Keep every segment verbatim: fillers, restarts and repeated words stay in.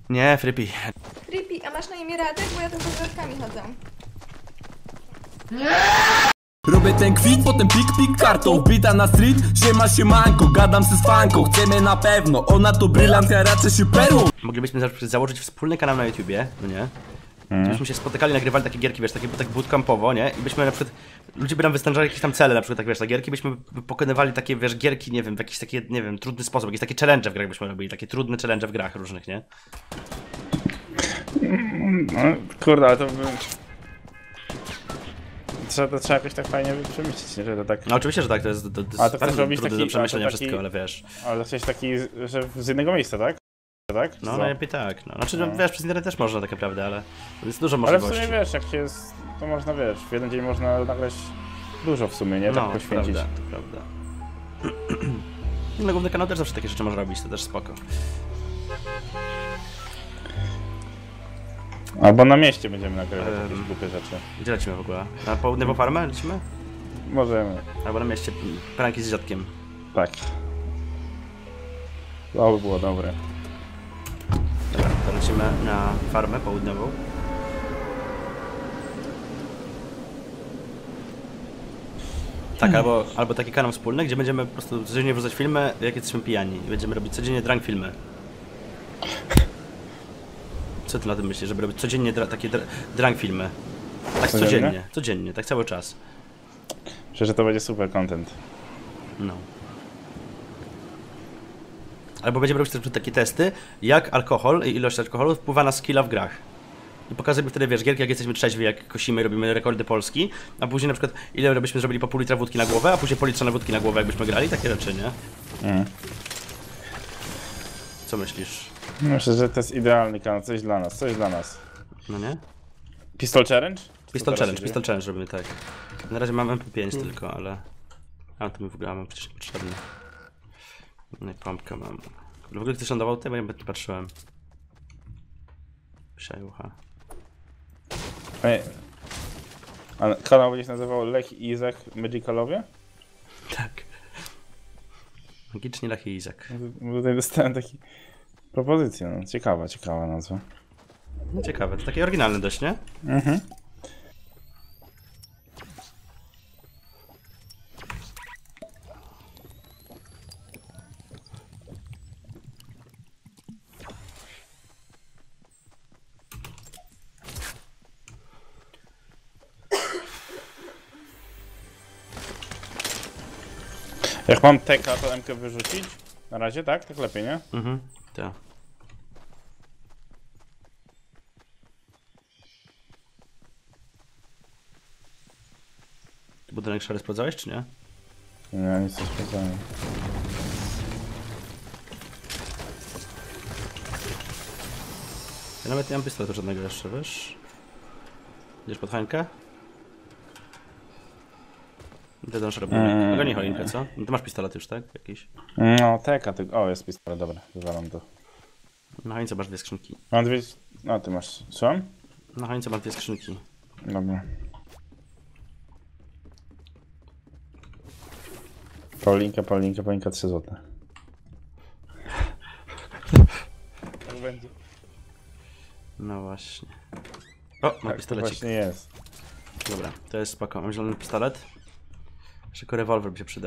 Nie, Frippy. Frippy, a masz na imię Radek? Bo ja tylko z Radkami chodzę. Robię ten kwit, potem pik pik kartą. Wbita na street, siema siemanko. Gadam se z fanką, chcemy na pewno. Ona to brylant, ja raczej się perłą. Moglibyśmy za- założyć wspólny kanał na YouTubie, no nie? Mm. Byśmy się spotykali, nagrywali takie gierki, wiesz, takie tak bootcampowo, nie? I byśmy na przykład, ludzie by nam wystężali jakieś tam cele, na przykład tak, wiesz, na gierki, byśmy pokonywali takie, wiesz, gierki, nie wiem, w jakiś taki, nie wiem, trudny sposób, jakieś takie challenge w grach byśmy robili, takie trudne challenge w grach różnych, nie? No, kurde, ale to by... Trzeba, to trzeba jakoś tak fajnie przemyśleć, nie? Że to tak... No oczywiście, że tak, to jest, to, to jest A to chcesz bardzo robić trudne taki- do przemyślenia a to taki- wszystko, ale wiesz. Ale chciałeś taki, że z jednego miejsca, tak? Tak? No Co? najlepiej tak, no. Znaczy, no, No. wiesz, przez internet też można tak naprawdę, ale to jest dużo Ale w możliwości. sumie wiesz, jak się jest, to można, wiesz, w jeden dzień można nagrać dużo w sumie, nie? Tak No, poświęcić. prawda, to prawda. No główny kanał też zawsze takie rzeczy może robić, to też spoko. Albo na mieście będziemy nagrywać Em. jakieś głupie rzeczy. Gdzie lecimy w ogóle? Na południową farmę lecimy? Możemy. Albo na mieście pranki z dziadkiem. Tak. To by było dobre. Dobra, to lecimy na farmę południową. Tak, albo, albo taki kanał wspólny, gdzie będziemy po prostu codziennie wrzucać filmy, jak jesteśmy pijani. I będziemy robić codziennie drunk filmy. Co ty na tym myślisz, żeby robić codziennie dra takie dr drunk filmy? Tak Codziennie? codziennie, codziennie, tak cały czas. Myślę, że to będzie super content. No. Albo będziemy robić też takie testy, jak alkohol i ilość alkoholu wpływa na skilla w grach. I pokazujemy wtedy, wiesz, gierki, jak jesteśmy trzeźwi, jak kosimy, robimy rekordy Polski, a później na przykład ile byśmy zrobili po pół litra wódki na głowę, a później po litrze na wódki na głowę, jakbyśmy grali, takie rzeczy, nie? Mm. Co myślisz? Myślę, że to jest idealny kanał, coś dla nas, coś dla nas. No nie? Pistol Challenge? Co Pistol teraz Challenge, się Pistol Challenge robimy, tak. Na razie mam M P pięć tylko, ale... A to mi w ogóle mam przecież niepotrzebne. No i pompkę mam. W ogóle ktoś lądował tutaj, bo nie patrzyłem. Psiajucha. dzieje? Ej. A kanał będzie się nazywał Lech i Izak Magicalowie? Tak. Magicznie Lech i Izak. Tutaj dostałem taki propozycję, no. Ciekawa, ciekawa nazwa. No ciekawe, to takie oryginalne dość, nie? Mhm. Jak mam teka, to M-kę wyrzucić? Na razie, tak? Tak lepiej, nie? Mhm, tak. Budynek szary sprawdzałeś, czy nie? Nie, nic nie sprawdzałem. Ja nawet nie mam pistoletu żadnego jeszcze, wiesz? Idziesz pod choinkę? Ty dąż robinek. Mm. Tego nie choinkę, co? No to masz pistolet już, tak? Jakiś? No, teka, ty... O, jest pistolet, dobra, wywalam to. Na choince masz dwie skrzynki. Mam dwie... No, ty masz... Słucham? Na choince masz dwie skrzynki. Dobra. Paulinka, Paulinka, Paulinka, trzy złote. Tak będzie. No właśnie. O, mam Tak, to pistolecik. właśnie jest. Dobra, to jest spoko. Mam zielony pistolet. Jeszcze tylko rewolwer by się przydał.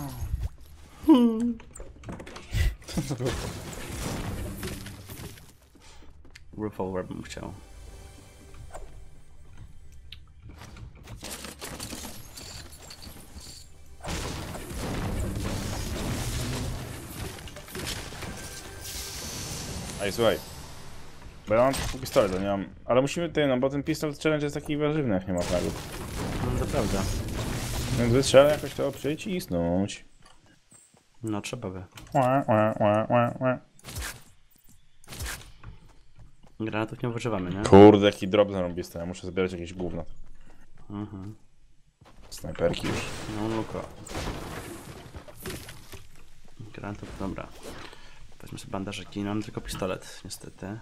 Rewolwer bym chciał. Ej, słuchaj. Bo ja mam tylko pistolet, to nie mam... Ale musimy ty, no bo ten pistolet challenge jest taki warzywny, jak nie ma fragów. No to prawda. Więc wystrzelę jakoś to przyjść i snąć. No trzeba by. Ła, ła, ła, ła, ła. Granatów nie używamy, nie? Kurde, jaki drop zarąbisty, ja muszę zbierać jakieś gówno. Mhm. Snajperki już. No luko. Granatów, dobra. Weźmy sobie bandażyki, no mam tylko pistolet, niestety.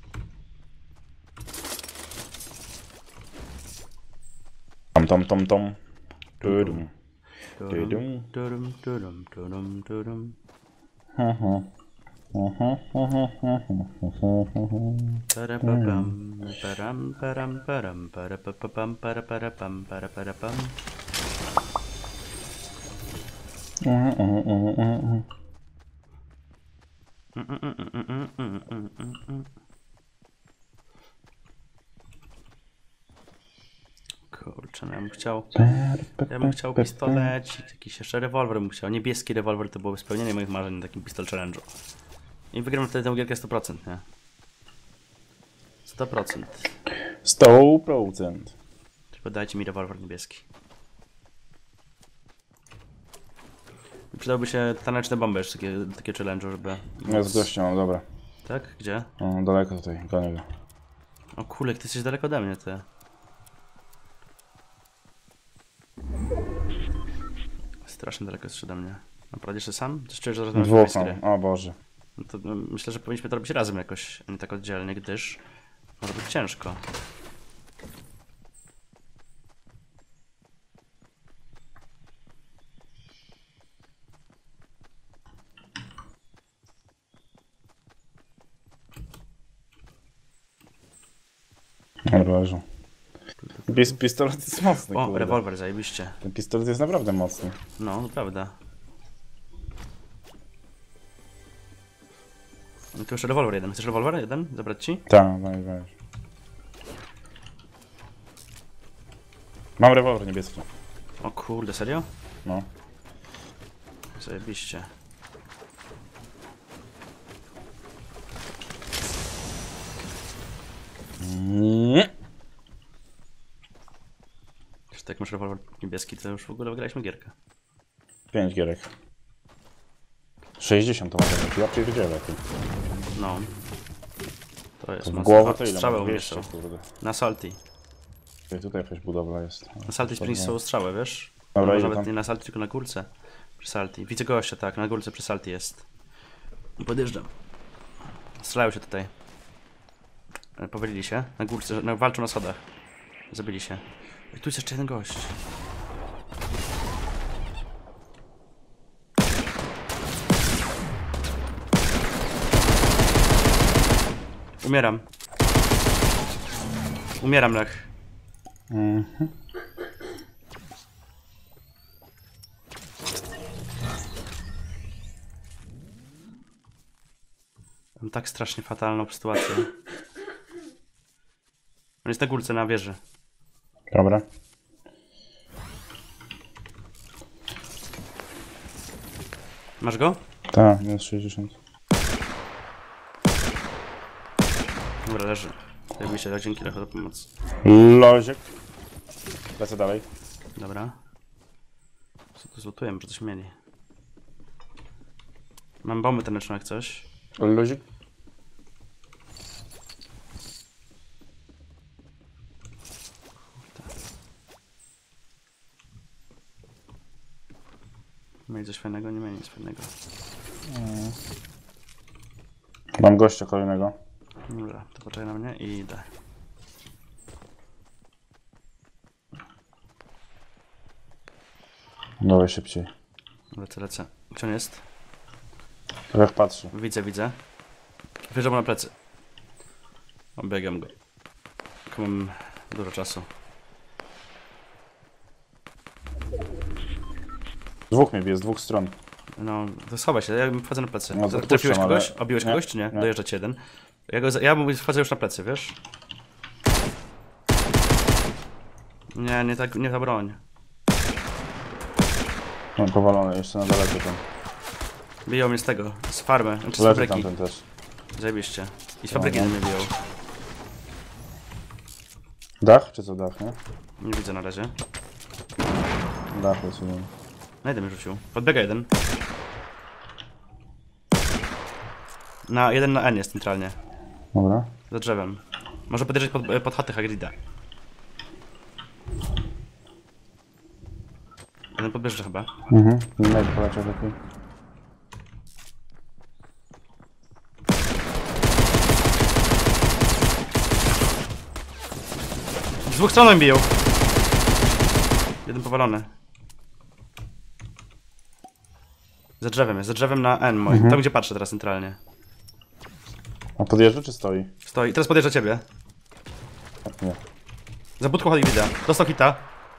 Tom, tom, tom, tom. Tudum. Turum, turum, turum, turum, turum. Mhm. Parapapam, param, param, param, parapapam, paraparapam, paraparapam. Kurczę, no ja bym chciał. Ja bym chciał pistolecik, jakiś jeszcze rewolwer bym chciał. Niebieski rewolwer to byłoby spełnienie moich marzeń na takim pistol challenge'u. I wygram wtedy tę gierkę sto procent, nie? sto procent. sto procent. Tylko dajcie mi rewolwer niebieski. Przydałby się taneczne bomby jeszcze, takie, takie challenge'u, żeby... Ja z gościem mam, dobra. Tak? Gdzie? O, daleko tutaj, gonię go. O kulek, ty jesteś daleko ode mnie, ty. Strasznie daleko jesteś ode mnie. Naprawdę jeszcze sam? Coś czujesz, że rozmawiasz Dwóch z gry? mam, o Boże. No to no, myślę, że powinniśmy to robić razem jakoś, a nie tak oddzielnie, gdyż może być ciężko. Dobra, leżą. Pis pistolet jest mocny, O, kurde. rewolwer, zajebiście. Ten pistolet jest naprawdę mocny. No, to prawda. No tu jeszcze rewolwer jeden. Chcesz rewolwer jeden? Zabrać ci? Tak, no i weź. Mam rewolwer niebieski. O kurde, serio? No. Zajebiście. Nie. Jeśli tak masz rewolwer niebieski, to już w ogóle wygraliśmy gierkę. Pięć gierek. sześćdziesiąt to może być, ja pierdzielę ty. No. To jest W mocno. głowę O, to ile? strzały Mam? umieszczą. dwieście, kurde. Na Salty. Tutaj, tutaj jakaś budowla jest. Na Salty Springs są strzały, wiesz? Dobra, Może idę nawet tam. nie na Salty, tylko na górce. Przy Salty. Widzę gościa, tak, na górce przy Salty jest. Podjeżdżam. Strzelają się tutaj. E, Powalili się. Na górce, no, walczą na schodach. Zabili się. I tu jest jeszcze jeden gość. Umieram. Umieram, Lech. Mhm. Mam tak strasznie fatalną sytuację. On jest na górce, na wieży. Dobra. Masz go? Tak, minus sześćdziesiąt. Dobra, leży. Zajebiście, tak, dzięki Lechu za pomoc. Loziek. Lecę dalej. Dobra. Co tu zlutuję, może coś mieli. Mam bomby taneczne jak coś. Lozik. Mieli coś fajnego? Nie mieli nic fajnego. Mam gościa kolejnego. Dobra, to poczekaj na mnie i idę. Dawaj szybciej. Lecę, lecę. Gdzie on jest? Jak patrzy. Widzę, widzę. Wjeżdżam na plecy. Obiegam go. Tylko mam dużo czasu. Dwóch mnie bije, z dwóch stron. No, to schowaj się, ja wchodzę na plecy. No to Trafiłeś puszczam, kogoś? ale- Obiłeś nie, kogoś czy nie? nie. Dojeżdża ci jeden. Ja, go, ja mu wchodzę już na plecy, wiesz? Nie, nie, tak, nie ta broń. No powalony, jeszcze na daleko tam. Biją mnie z tego, z farmy, znaczy z Leży fabryki. tamten też. Zajebiście. I z fabryki no. mnie biją. Dach? Czy co dach, nie? Nie widzę na razie. Dach jest jeden. Na jeden mnie rzucił. Podbiega jeden. Na jeden na N jest centralnie. Dobra. Za drzewem. Może podjeżdżać pod, pod chatę Hagrida. Jeden podbieżdża chyba. Mhm. Innego poleciał lepiej. Z dwóch stron mnie biją. Jeden powalony. Za drzewem jest, za drzewem na N moim. Mhm. Tam gdzie patrzę teraz centralnie. On podjeżdża czy stoi? Stoi, teraz podjeżdża ciebie. Tak, nie. Za budką chodzi widzę. Dostał hita.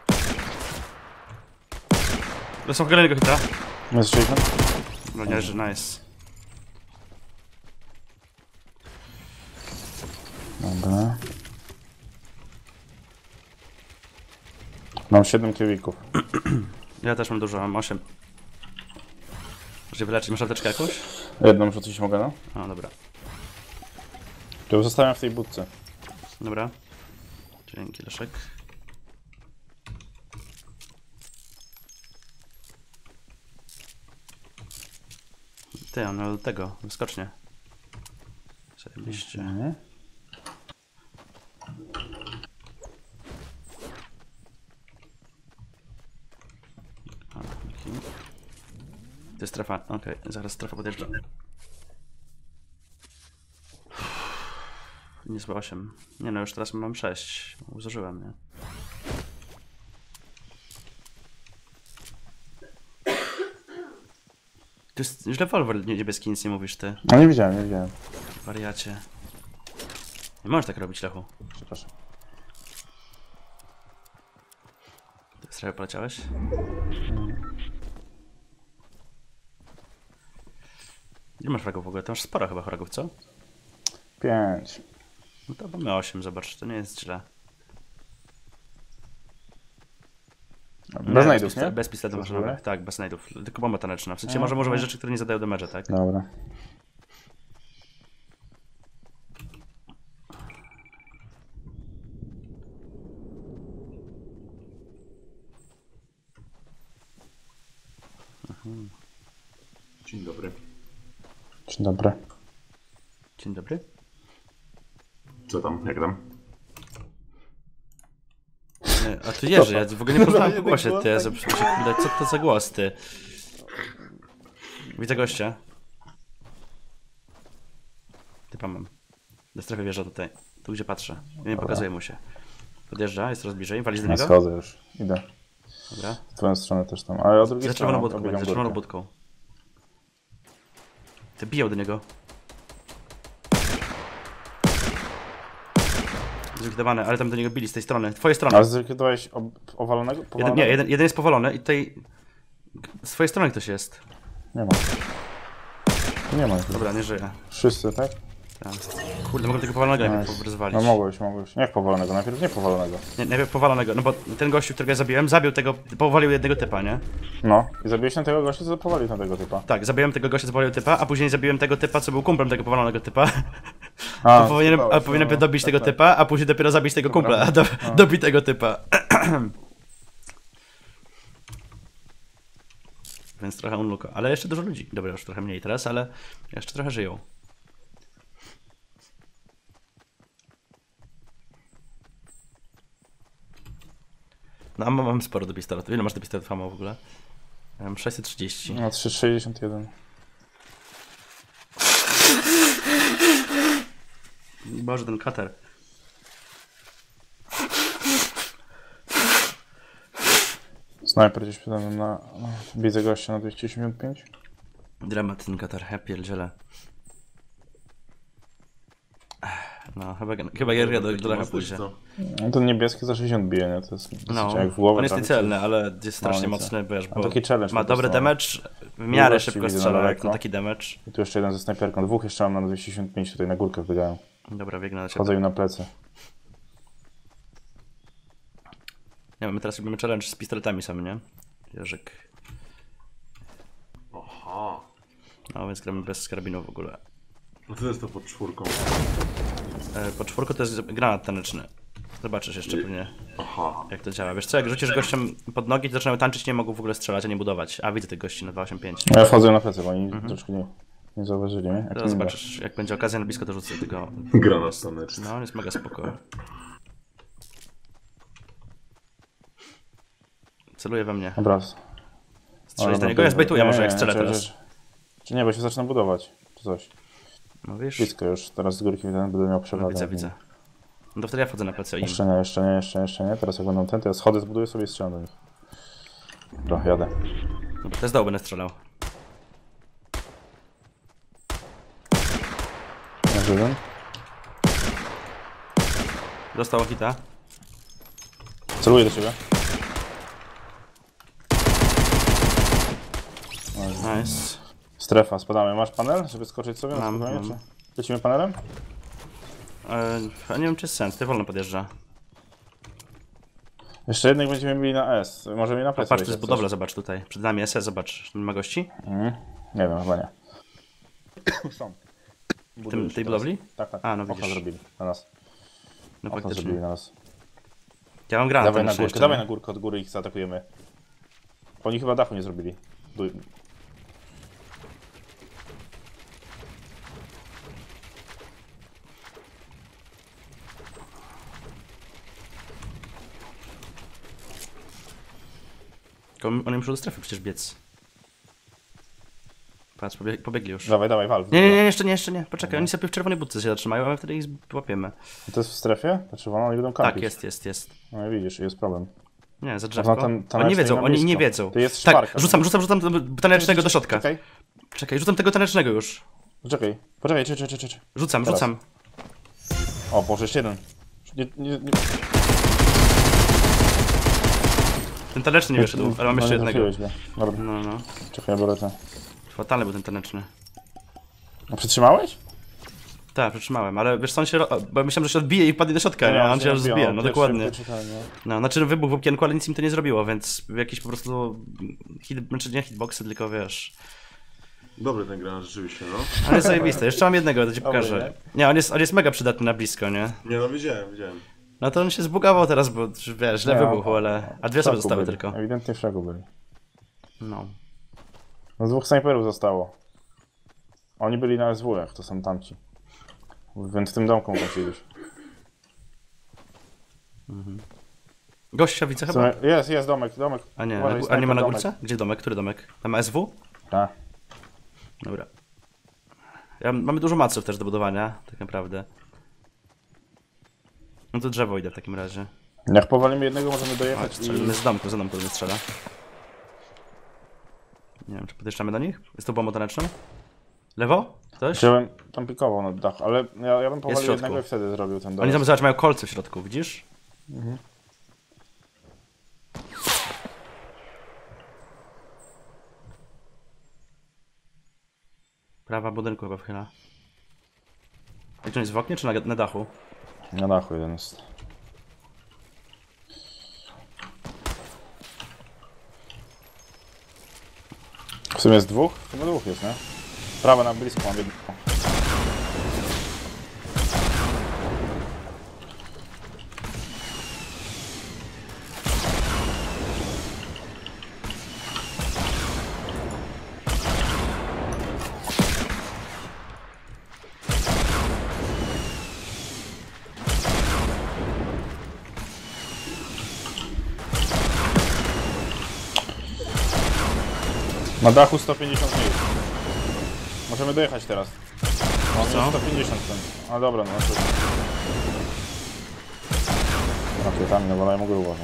Dostał kolejnego hita. Jest sześćdziesiąt? No nie, że nice. Dobra. Mam siedem kiewików. Ja też mam dużo, mam osiem. Muszę się wyleczyć, masz apteczkę jakąś? Jedną rzucić mogę, no? O, dobra. To ją zostawiam w tej budce. Dobra. Dzięki, Leszek. Ty, on miał do tego, wyskocznie. Zajebiście. Mhm. A, okay. To jest strefa, okej, okay. Zaraz strefa podjeżdża. Niezłe osiem. Nie no, już teraz mam sześć. Zużyłem, nie? To jest już rewolwer niebieski, nic nie mówisz ty. No nie widziałem, nie widziałem. Wariacie. Nie możesz tak robić, Lechu. Przepraszam. Ty strefę poleciałeś? Ile masz fragów w ogóle? To masz sporo chyba fragów, co? Pięć. No to mamy osiem, zobacz, to nie jest źle. Bez znajdów, nie? Bez pistoletu Co maszynowych, zrobię? tak, bez znajdów. Tylko bomba taneczna. W sensie może używać rzeczy, które nie zadają damage'a, tak? Dobra. Dzień dobry. Dzień dobry. Dzień dobry. Co tam? Jak tam? Nie, a tu Jerzy, ja w ogóle nie poznałem po głosie, ty, ja zawsze muszę widać, co to za głos, ty. Widzę gościa. Typa mam. Do strefy wjeżdża tutaj. Tu gdzie patrzę. Ja nie pokazuję mu się. Podjeżdża, jest coraz bliżej, walisz do Ja niego? schodzę już. Idę. Dobra. W twoją stronę też tam. Ale od drugiej Za strony czerwoną budką, obiegam za czerwoną górkę. budką. Ty bijał do niego. Zlikwidowane, ale tam do niego bili z tej strony. Twoje strony. Ale zlikwidowałeś ob- owalonego? Jeden, Powalonego? nie, jeden, jeden jest powalony i tutaj... Z twojej strony ktoś jest. Nie ma. Nie ma. Dobra, nie żyje. Wszyscy, tak? Tam. Kurde, mogę tego powalonego Nice. najpierw rozwalić. No mogłeś, mogłeś. Jak powalonego? Najpierw nie powalonego. Nie, najpierw powalonego, no bo ten gościu, którego ja zabiłem, zabił tego, powalił jednego typa, nie? No. I zabiłeś na tego gościa, co powalił na tego typa. Tak, zabiłem tego gościa, co powalił typa, a później zabiłem tego typa, co był kumplem tego powalonego typa. A, A powinienem, a słuchałeś, powinienem no. dobić Tak, tego tak. typa, a później dopiero zabić tego kumpla, a do, No. dobitego typa. Więc trochę unluko, ale jeszcze dużo ludzi. Dobra, już trochę mniej teraz, ale jeszcze trochę żyją. No a mam, mam sporo do pistoletu. Ile masz do pistoletu famo w ogóle? Ja mam sześćset trzydzieści. No, trzysta sześćdziesiąt jeden. Boże, ten kater. Snajper gdzieś przede mną na... Widzę gościa na dwieście osiemdziesiąt pięć. Dramat ten katar, ja pierdzielę. No, chyba, chyba Jerry do, do lecha pójdzie. No ten niebieski za sześćdziesiąt bije, nie? To jest dosyć No, jak w głowę on jest trafić. niecelny, ale jest strasznie No, nic. mocny, wiesz, A bo taki challenge ma po dobry prostu. damage, w miarę Długości szybko widzę na strzela, jak daleko. na taki damage. I tu jeszcze jeden ze snajperką. Dwóch jeszcze mam na dwieście osiemdziesiąt pięć, tutaj na górkę wbiegają. Dobra, biegnę na ciebie. Chodzę im na plecy. Nie, my teraz robimy challenge z pistoletami sami, nie? Jerzyk. Aha. No, więc gramy bez karabinu w ogóle. No to jest to pod czwórką. E, po czwórku to jest granat taneczny. Zobaczysz jeszcze pewnie, Aha. jak to działa. Wiesz co, jak rzucisz gościom pod nogi, to zaczynają tańczyć, nie mogą w ogóle strzelać, a nie budować. A, widzę tych gości na dwa osiem pięć. Ja wchodzę na plecy, bo oni troszkę nie, nie zauważyli, nie? Jak Teraz mi zobaczysz, jak będzie okazja na blisko, to rzucę tego. Granat taneczny. No, on jest mega spoko. Celuje we mnie. Dobra. Strzelić do niego, ja zbejtuję może jak strzelę czy, teraz. Czy, czy nie, bo się zaczyna budować, czy coś. Mówisz? Blisko już, teraz z górki będę miał No, przewagę. widzę, widzę. No to wtedy ja wchodzę na plecy im. Jeszcze nie, jeszcze nie, jeszcze, jeszcze nie. Teraz jak będą ten, to ja schody zbuduję sobie i strzelam do nich. Dobra, jadę. Dobra, to jest dołu będę strzelał. Nie Masz jeden. Dostał hita. Celuję do ciebie. Nice. Strefa, spadamy. Masz panel, żeby skoczyć sobie na Mam, spokojnie? mam. Czy... Lecimy panelem? E, nie wiem czy jest sens, ty wolno podjeżdża. Jeszcze jednych będziemy mieli na S. Możemy mieli na plecy. Patrz, to wejść, jest jak budowla, chcesz. zobacz tutaj. Przed nami S S, zobacz. Nie ma gości? Mhm. Nie wiem, chyba nie. Są. Tym, Budują tej się teraz. budowli? Tak, tak. A, no Okna widzisz. zrobili na nas. No Okna faktycznie. zrobili na nas. Ja mam granat. Dawaj tam na jeszcze, górkę, dawaj nie? na górkę, od góry ich zaatakujemy. Oni chyba dachu nie zrobili. Du- Tylko oni muszą do strefy przecież biec. Patrz, pobieg pobiegli już. Dawaj, dawaj, wal. Nie, nie, nie, jeszcze nie, jeszcze nie. Poczekaj, oni sobie w czerwonej budce się zatrzymają, a my wtedy ich łapiemy. To jest w strefie? To czerwono, oni będą kampić. Tak, jest, jest, jest. No i widzisz, jest problem. Nie, za drzewko. tam- tam Oni nie jeszcze wiedzą, na oni nie blisko. wiedzą. To jest tak, szparka. rzucam, rzucam, rzucam tanecznego do środka. Czekaj, Czekaj, rzucam tego tanecznego już. poczekaj, poczekaj, czekaj, czekaj, czekaj. Rzucam, Teraz. rzucam. O, Boże, jeszcze jeden. Nie, nie, nie. Ten taneczny nie wyszedł, ale mam No, jeszcze nie jednego. trafiłeś go. Dobra, No, no. czekaj, biorę ten. Fatalny był ten taneczny. A przytrzymałeś? Tak, przytrzymałem, ale wiesz co, on się, ro- bo myślałem, że się odbije i wpadnie do środka, nie? A on się aż zbija, no dokładnie. No, znaczy wybuch w okienku, ale nic im to nie zrobiło, więc jakiś po prostu hit, znaczy nie hitboxy, tylko wiesz. Dobry ten granat rzeczywiście, no. Ale jest zajebiste, jeszcze mam jednego, to ci Dobry, pokażę. Nie, on jest, on jest mega przydatny na blisko, nie? Nie no, widziałem, widziałem. No to on się zbugował teraz, bo wiesz, źle Nie, wybuchł, ale... A dwie osoby zostały byli. tylko. Ewidentnie w szoku byli. No. No z dwóch snajperów zostało. Oni byli na S W-ach, to są tamci. Więc w tym domku mogą siedzieć. Gościa widzę W chyba. sumie- Jest, jest domek, domek. A nie, Uważaj, na, gó- a nie ma na snajper, górce? Gdzie domek? Który domek? Tam S W? Tak. Dobra. Ja, mamy dużo maców też do budowania, tak naprawdę. No to drzewo idę w takim razie. Jak powalimy jednego, możemy Chodź, dojechać i... strzelimy z domku, za domku do mnie strzela. Nie wiem, czy podjeżdżamy do nich? Jest to bombą taneczną? Lewo? Ktoś? Chciałem tam pikował na dach, ale ja, ja bym w powalił środku. jednego i wtedy zrobił ten Oni dojazd. tam, zobacz, mają kolce w środku, widzisz? Prawa budynku chyba wchyla. Jak on jest w oknie czy na, na dachu? Na dachu jeden jest. W sumie jest dwóch? Chyba dwóch jest, nie? Prawa na blisko mam jedno. Na dachu sto pięćdziesiąt mil. Możemy dojechać teraz. On Co? jest sto pięćdziesiąt ten. A dobra, no to... Rakietami, no bo na mogę uważać.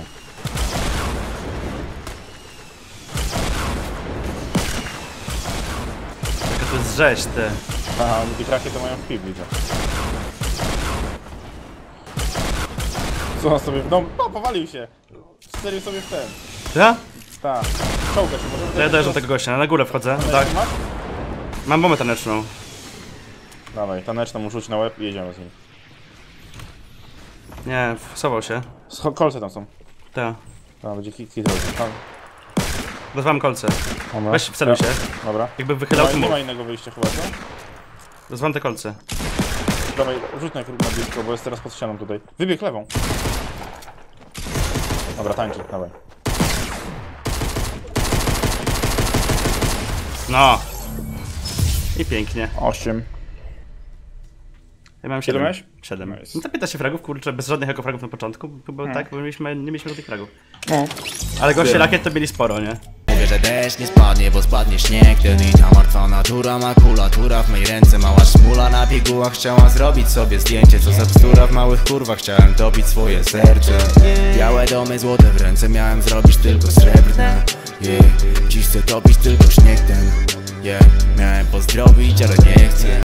Jaka to jest rzeź, ty. Aha, oni tych rakiet to mają w pibli, tak. Co on sobie w dom... No, powalił się! Strzelił sobie w ten. Ja? Tak. Czołga się, możemy... To ja dojeżdżam tego gościa, na górę wchodzę. Tak. Masz? Mam bombę taneczną. Dawaj, taneczną mu rzuć na łeb i jedziemy z nim. Nie, wsował się. Scho- Kolce tam są. Tak. Tam będzie kit, kit robić. Tam. Rozwalam kolce. Dobra. Weź, wceluj się. Dobra. Jakby Nie wychylał, ma, to nie mów. ma innego wyjścia chyba, co? Rozwalam te kolce. Dawaj, rzuć najpierw na blisko, bo jest teraz pod ścianą tutaj. Wybieg lewą. Dobra, tańczy, dawaj. No. I pięknie. Osiem. Ja miałem Ile siedem. miałeś? siedem. Nice. No to piętnaście fragów, kurczę, bez żadnych ekofragów na początku. Chyba tak, bo mieliśmy, nie mieliśmy żadnych fragów. No. Ale goście rakiet to mieli sporo, nie? Mówię, że deszcz nie spadnie, bo spadnie śnieg. Ten i ta martwa natura, makulatura w mej ręce. Mała szmula na pigułach, chciała zrobić sobie zdjęcie. Co za bzdura w małych kurwach, chciałem dobić swoje serce. Białe domy, złote w ręce, miałem zrobić tylko srebrne. Yeah. Dziś chcę topić tylko śnieg ten. Yeah. Miałem pozdrowić, ale nie chcę.